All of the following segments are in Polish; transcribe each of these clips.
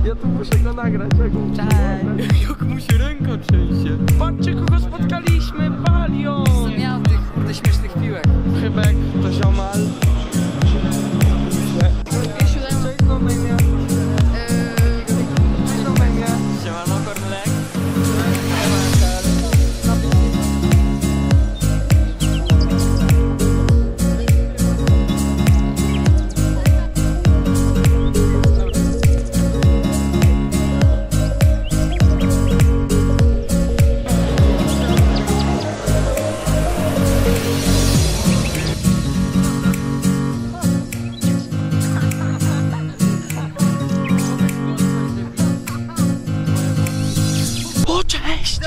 Ja tu muszę go nagrać, jak mu Jak mu się ręka trzęsie. Patrzcie, kogo spotkaliśmy, Palio! Miał tych kurde śmiesznych piłek. Chybek, to ziomal. Cześć, no na imię. Cześć, no na imię. Siemano, Kornelek. O, cześć!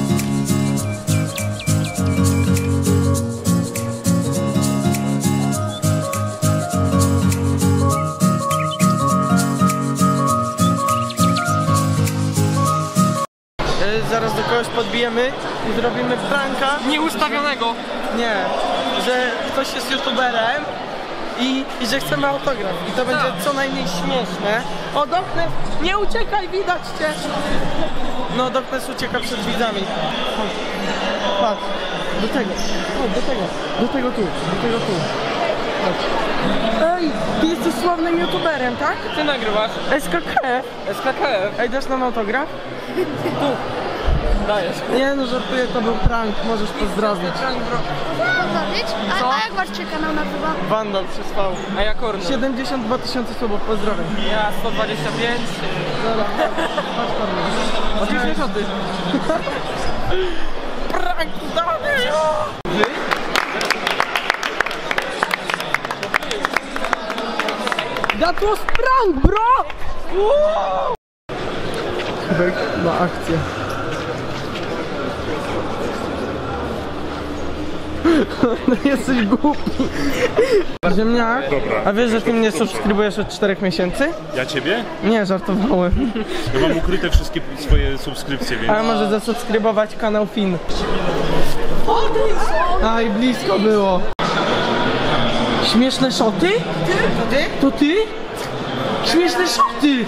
Zaraz do kogoś podbijemy i zrobimy pranka. Nieustawionego. Nie, że ktoś jest youtuberem i że chcemy autograf. I to będzie co najmniej śmieszne. O, Doknes, nie uciekaj, widać cię! No, Doknes ucieka przed widzami. Chodź, patrz, do tego, chodź, do tego tu, Chodź. Ej, ty jesteś sławnym youtuberem, tak? Ty nagrywasz? SKKF. SKKF. Ej, dasz nam autograf? Tu. Dajesz. Nie no, żartuję, to był prank, możesz pozdrowić. Pozdrowić? A jak wasz kanał nazywa? Wandal przysłał. A ja Kornel. 72 000 słów, pozdrawiam. Ja 125. Dobra, chodź Kornel. Oczywiście co ty? Prank udany! Wy? That was prank, bro! Chybek na akcję. No jesteś głupi. Ziemniak? Dobra. A wiesz, że ty mnie subskrybujesz od 4 miesięcy? Ja ciebie? Nie, żartowałem. Ja mam ukryte wszystkie swoje subskrypcje, więc... Ale może zasubskrybować kanał Fin. Aj, blisko było. Śmieszne szoty? To ty? To ty? Śmieszne szoty!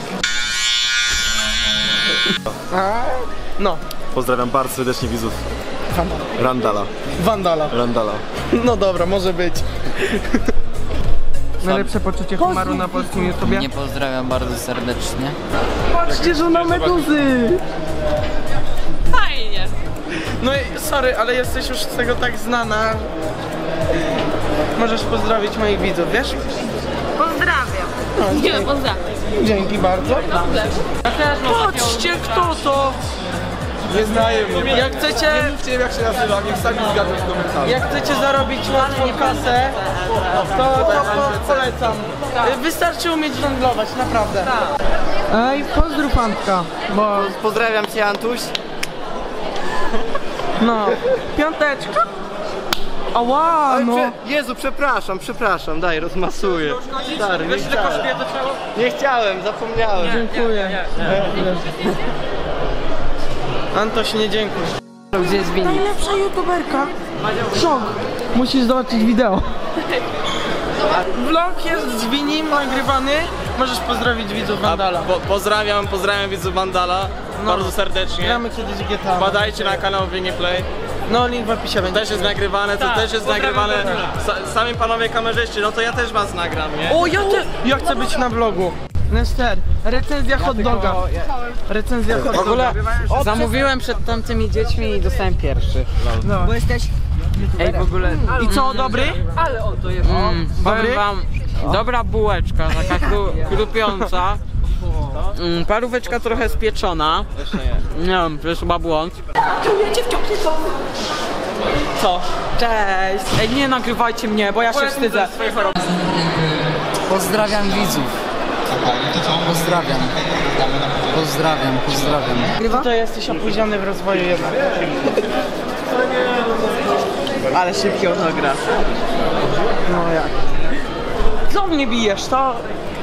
No. Pozdrawiam bardzo serdecznie widzów Randala. Wandala. No dobra, może być. Najlepsze poczucie humoru na polskim YouTubie. Nie pozdrawiam bardzo serdecznie. Patrzcie, żona meduzy! Fajnie. No i sorry, ale jesteś już z tego tak znana. Możesz pozdrowić moich widzów, wiesz? Pozdrawiam. No, Nie, pozdrawiam. dzięki bardzo. Patrzcie, kto to! Nie znaję mnie. Jak chcecie, Nie wiem jak się nazywa, niech sami zgadną w komentarzach. jak chcecie zarobić łatwą kasę, to polecam. Wystarczy umieć żonglować, naprawdę. Ej, pozdrów Antka, bo Pozdrawiam cię, Antuś. no, piąteczka. Ała, no. Jezu, przepraszam, daj, rozmasuję. Stary, nie chciałem. Nie chciałem, zapomniałem. Dziękuję. Antoś, nie dziękuj. Gdzie jest Wini? Najlepsza youtuberka. Szok. Musisz zobaczyć wideo. Vlog jest z Winim nagrywany. Możesz pozdrowić widzów Wandala. Pozdrawiam widzów Wandala bardzo serdecznie. Gramy kiedyś GTA. Wpadajcie na kanał Winiplay. No, link w opisie będzie. Też jest nagrywane, to też jest nagrywane. Sami panowie kamerzyści, no to ja też was nagram, nie? O, ja chcę być na vlogu. Nester, recenzja hot doga. Recenzja hot doga. W ogóle zamówiłem przed tamtymi dziećmi i dostałem pierwszy. No. Bo jesteś... Ej, w ogóle... I co, dobry? Ale o, to jest... powiem wam, dobra bułeczka, taka chrupiąca. Paróweczka trochę spieczona. Nie wiem, to jest chyba błąd. Co? Cześć! Ej, nie nagrywajcie mnie, bo ja się wstydzę. Pozdrawiam widzów. Pozdrawiam. To jesteś opóźniony w rozwoju jednak. Ale szybki autograf. No jak? Co mnie bijesz, to...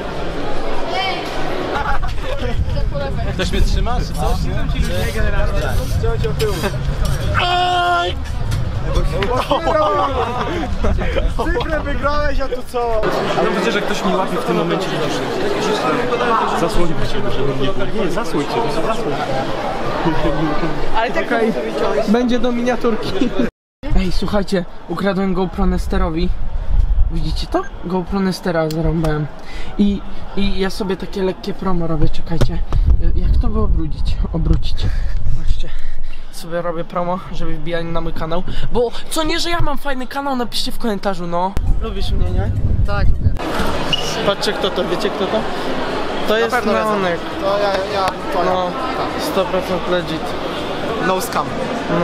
Ktoś mnie trzyma, czy coś? Cyfrę wygrałeś, a tu co? Ale widzę, że ktoś mi łapie w tym momencie. Zasłonić się, żeby mnie... Nie, zasłońcie. Ale tak będzie do miniaturki. Ej, słuchajcie, ukradłem GoPro Nesterowi. Widzicie to? GoPro Nestera zarąbałem. I ja sobie takie lekkie promo robię, czekajcie. Jak to by obrócić? Patrzcie. Sobie robię promo, żeby wbijali na mój kanał. Bo co nie, że ja mam fajny kanał, napiszcie w komentarzu, no. Lubisz mnie, nie? Tak. Patrzcie kto to, wiecie kto to? To jest Neonek. To ja No, 100% legit. no scam. No.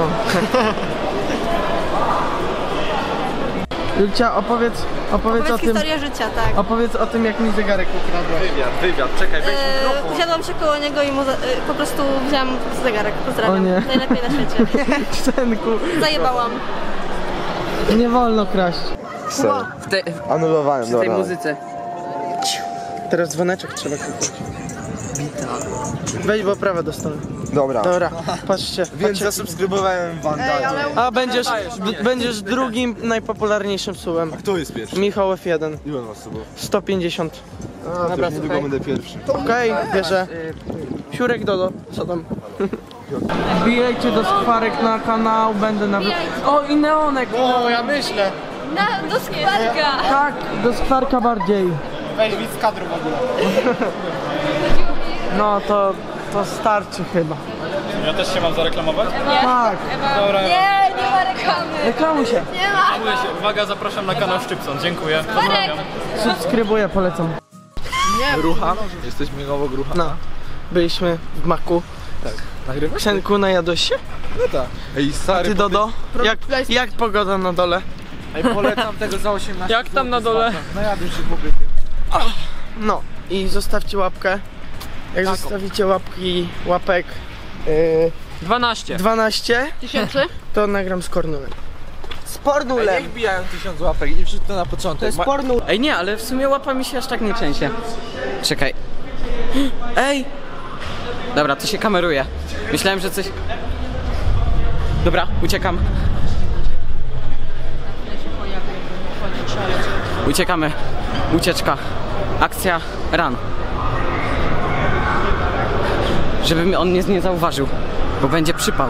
Julcia, opowiedz o tym. Historię życia, tak. Opowiedz o tym, jak mi zegarek ukradłeś. Wywiad, czekaj, weź mikrofon. Usiadłam się koło niego i po prostu wziąłam zegarek. Pozdrawiam. O nie. Najlepiej na świecie. Senku, Zajebałam. nie wolno kraść. Anulowałem, W tej muzyce. Teraz dzwoneczek trzeba kupić. Weź, bo prawe dostanę. Dobra. Dobra, patrzcie. Więc zasubskrybowałem Vandala. A będziesz drugim najpopularniejszym sułem. Kto jest pierwszy? Michał F1. Ile masz subów? 150. A, to już niedługo będę pierwszy. Okej, wierzę. Siurek Dodo, co tam? Wbijajcie do skwarek na kanał, będę nawet... O, i Neonek! O, ja myślę. Do skwarka. Tak, do skwarka bardziej. Weź widz z kadru w ogóle. No to starczy chyba. Ja też się mam zareklamować? Tak, Dobra, Nie, nie ma reklamy. reklamuj się. Nie ma. uwaga, zapraszam na kanał Szczypson, dziękuję. Pozdrawiam. Subskrybuję, polecam. Grucha? Jesteśmy nowo grucha. No, byliśmy w Maku. Tak. Nagrywasz? Senku, najadłeś się? No tak. Ej, stary, Ty Dodo? Jak pogoda na dole? Ej, polecam tego za 18. Jak tam na dole? Najadłem się w ogóle. No i zostawcie łapkę. Jak zostawicie łapek 12. 12 Tysięcy? to nagram z Kornulem. Z Pornulem! Niech bijają 1000 łapek i wrzuć to na początek. To jest Pornul. Ej nie, ale w sumie łapa mi się aż tak nie trzęsie. Czekaj. Ej! Dobra, to się kameruje. Myślałem, że coś... Dobra, uciekam. Uciekamy. Ucieczka. Akcja run. Żeby on mnie nie zauważył, bo będzie przypał.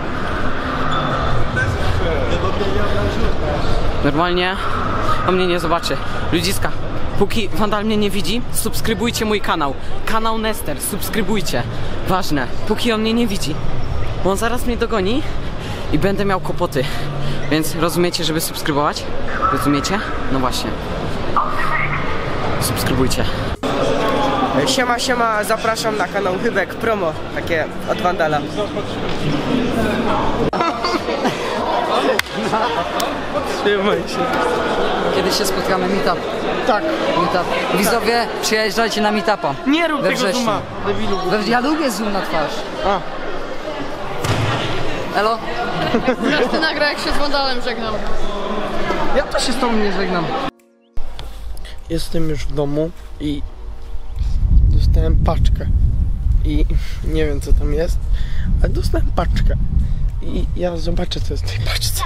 Normalnie on mnie nie zobaczy. Ludziska, póki Vandal mnie nie widzi, subskrybujcie mój kanał. Kanał Nester, subskrybujcie. Ważne, póki on mnie nie widzi. Bo on zaraz mnie dogoni i będę miał kłopoty. Więc rozumiecie, żeby subskrybować? Rozumiecie? No właśnie. Subskrybujcie. Siema, zapraszam na kanał Hybek Promo, takie od Vandala. Trzymaj się. Kiedyś się spotkamy, meetup. Tak. Meetup. Widzowie, przyjeżdżajcie na meetupa. Nie rób We tego wrześniu. zooma, debilu. Ja lubię zoom na twarz. A. Elo? Ty nagra jak się z Wandalem żegnam. Ja też się z tobą nie żegnam. Jestem już w domu i dostałem paczkę. I nie wiem co tam jest, ale dostałem paczkę. I ja zobaczę co jest w tej paczce.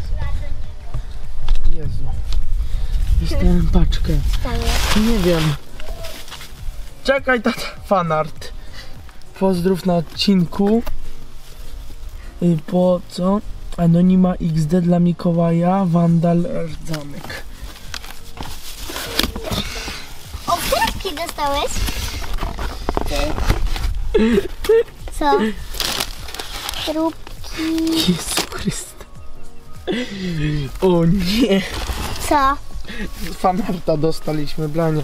Jezu. Dostałem paczkę. Nie wiem. Czekaj, tata. Fanart. Pozdrów na odcinku. Po co? Anonima XD dla Mikołaja, Vandal Rdzanek. O, kwiatki dostałeś? Co? Róbki. Jezu Chryste. O nie. Co? Fanarta dostaliśmy, Blania.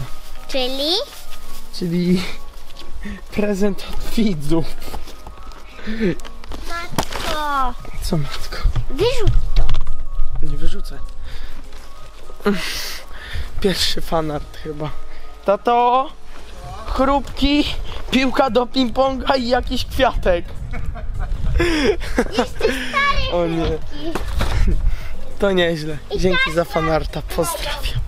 Czyli prezent od widzów. Matko. Co matko? Wyrzuć to. Nie wyrzucę. Pierwszy fanart chyba. Tato, chrupki, piłka do ping-ponga i jakiś kwiatek. O nie. To nieźle. Dzięki za fanarta, pozdrawiam.